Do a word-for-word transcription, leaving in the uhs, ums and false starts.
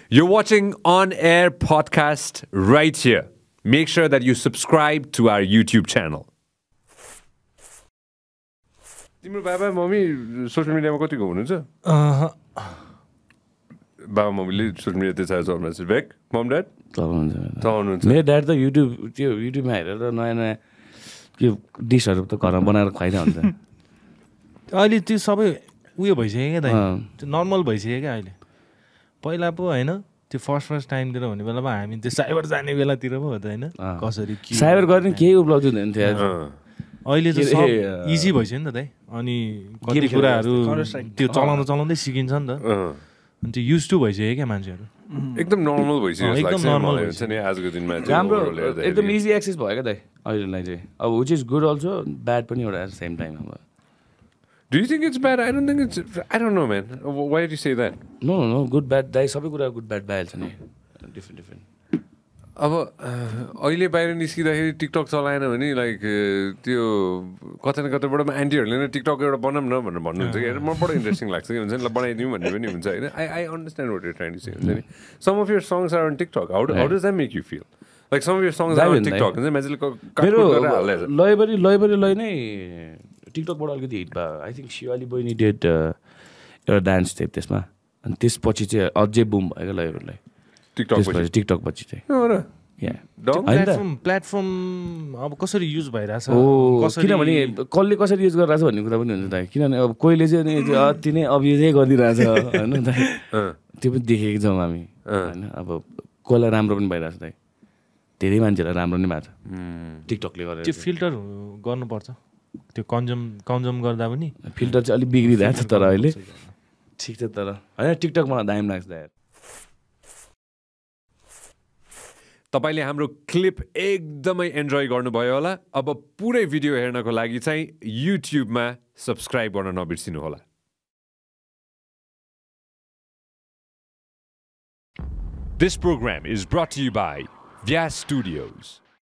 You're watching On Air podcast right here. Make sure that you subscribe to our YouTube channel. तिम्रो बाबा mummy social मिडियामा कतिको हुनुहुन्छ? बाबा मम्मीले सोशल मिडिया त्यसै चलाउनु छ बेक मम ड्याड चलाउनुहुन्छ चलाउनुहुन्छ मेरो ड्याड त युट्युब त्यो युट्युबमा हेरेर नयाँ नयाँ के डिसहरू त घरमा बनाएर खुवाइरहेको हुन्छ अहिले त्यो सबै उयो भइसक्यो क्या दाइ त्यो नर्मल भइसक्यो क्या अहिले पहिला पो होइन त्यो फर्स्ट फर्स्ट टाइमतिर हुने बेलामा हामी त्यो साइबर जाने बेलातिर पो हो त होइन कसरी साइबर गर्ने केही उपलब्धि हुँदैन थियो अहिले चाहिँ सब इजी भइसक्यो नि त दाइ अनि कति कुराहरू त्यो चलाउन चलाउँदै सिकिन्छ नि त अनि त्यो युज टु भइसक्यो क्या मान्छेहरू एकदम नर्मल भइसक्यो एकदम नर्मल हुन्छ नि आजको दिनमा राम्रो एकदम इजी एक्सेस भयो क्या दाइ अहिलेलाई चाहिँ अब which is good also bad पनि एउटा एट द सेम टाइम अब Do you think it's bad? I don't think it's... I don't know, man. Why did you say that? No, no, no. Good, bad. दाइ सबै कुरा good bad भइहाल्छ नि different different अब अहिले बाहिर निस्किँदाखेरि टिकटक चलाएन भने लाइक त्यो कता न कताबाट आन्टीहरूले नै टिकटक एउटा बनाऊँ न भनेर भन्नुहुन्छ कि म बडो इन्ट्रेस्टिङ लाग्छ कि हुन्छ नि ल बनाइदिउँ भन्ने पनि हुन्छ होइन I I understand what you trying to say हुन्छ नि some of your songs are on TikTok how how does that make you feel like some of your songs are on TikTok हुन्छ मान्छेले मेरो लयबरी लयबरी लय नै टिकटकबाट अलिकति हिट भयो I think Shivali बहिनी डेट एउटा डान्स थियो त्यसमा अनि त्यसपछि चाहिँ अझै बुम भयो क्या लयबरीलाई टिकटक टिकटक पछि चाहिँ प्लेटफर्म प्लेटफर्म अब कसरी युज भइरहेछ किनभने कसले कसरी युज गरिरहेछ भन्ने कुरा पनि हुन्छ दाइ किनभने अब कोहीले चाहिँ अति नै अब्युजै गरिदिरहेछ होइन दाइ त्यो पनि देखेको छौँ हामी होइन अब कसलाई राम्रो पनि भइरहेछ दाइ धेरै मान्छेलाई राम्रो नै भएको छ टिकटकले गरेर त्यो फिल्टर गर्नुपर्छ त्यो कन्जम कन्जम गर्दा पनि फिल्टर चाहिँ अलिक बिग्रिरहेको छ तर अहिले ठिक छ तर होइन टिकटक मलाई दामी लाग्छ दाइ तपाईले हाम्रो क्लिप एकदमै एन्जोय गर्नुभयो होला अब पुरै भिडियो हेर्नको लागि चाहिँ युट्युबमा सब्स्क्राइब गर्न नबिर्सिनु होला This program is brought to you by Vyas Studios.